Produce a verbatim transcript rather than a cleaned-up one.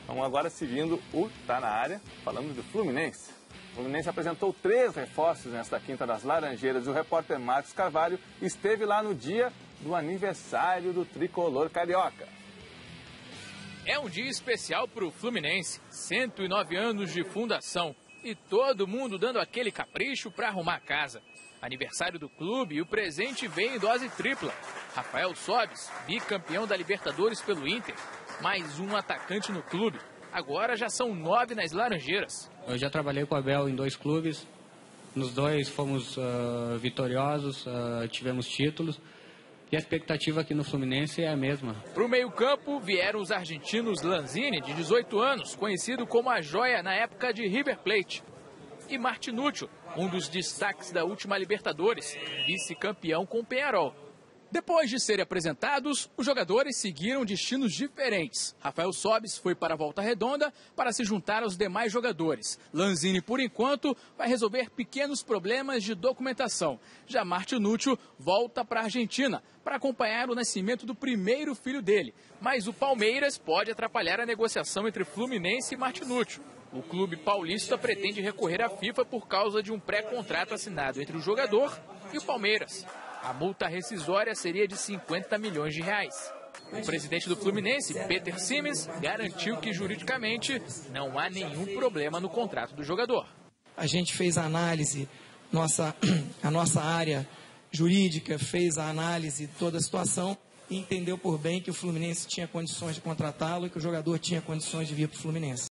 Vamos agora seguindo o Tá na Área, falando do Fluminense. O Fluminense apresentou três reforços nesta quinta das Laranjeiras e o repórter Marcos Carvalho esteve lá no dia do aniversário do tricolor carioca. É um dia especial para o Fluminense, cento e nove anos de fundação e todo mundo dando aquele capricho para arrumar a casa. Aniversário do clube e o presente vem em dose tripla. Rafael Sobis, bicampeão da Libertadores pelo Inter, mais um atacante no clube. Agora já são nove nas Laranjeiras. Eu já trabalhei com o Abel em dois clubes, nos dois fomos uh, vitoriosos, uh, tivemos títulos. E a expectativa aqui no Fluminense é a mesma. Para o meio-campo vieram os argentinos Lanzini, de dezoito anos, conhecido como a joia na época de River Plate. E Martinúcio, um dos destaques da última Libertadores, vice-campeão com o Peñarol. Depois de serem apresentados, os jogadores seguiram destinos diferentes. Rafael Sobis foi para a Volta Redonda para se juntar aos demais jogadores. Lanzini, por enquanto, vai resolver pequenos problemas de documentação. Já Martinúcio volta para a Argentina para acompanhar o nascimento do primeiro filho dele. Mas o Palmeiras pode atrapalhar a negociação entre Fluminense e Martinúcio. O clube paulista pretende recorrer à FIFA por causa de um pré-contrato assinado entre o jogador e o Palmeiras. A multa rescisória seria de cinquenta milhões de reais. O presidente do Fluminense, Peter Siemens, garantiu que juridicamente não há nenhum problema no contrato do jogador. A gente fez a análise, nossa, a nossa área jurídica fez a análise de toda a situação e entendeu por bem que o Fluminense tinha condições de contratá-lo e que o jogador tinha condições de vir para o Fluminense.